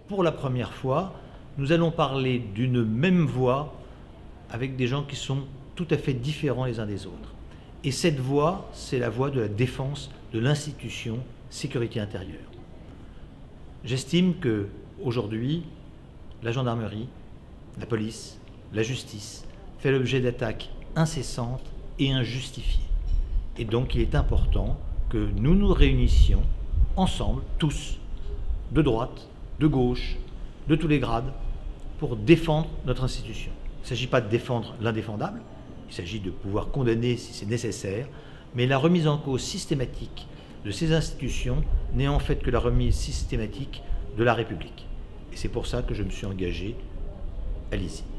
pour la première fois, nous allons parler d'une même voix avec des gens qui sont tout à fait différents les uns des autres. Et cette voix, c'est la voix de la défense de l'institution sécurité intérieure. J'estime qu'aujourd'hui, la gendarmerie, la police, la justice fait l'objet d'attaques incessantes et injustifiées. Et donc il est important que nous nous réunissions ensemble, tous, de droite, de gauche, de tous les grades, pour défendre notre institution. Il ne s'agit pas de défendre l'indéfendable, il s'agit de pouvoir condamner si c'est nécessaire, mais la remise en cause systématique de ces institutions n'est en fait que la remise systématique de la République. Et c'est pour ça que je me suis engagé à l'ISI.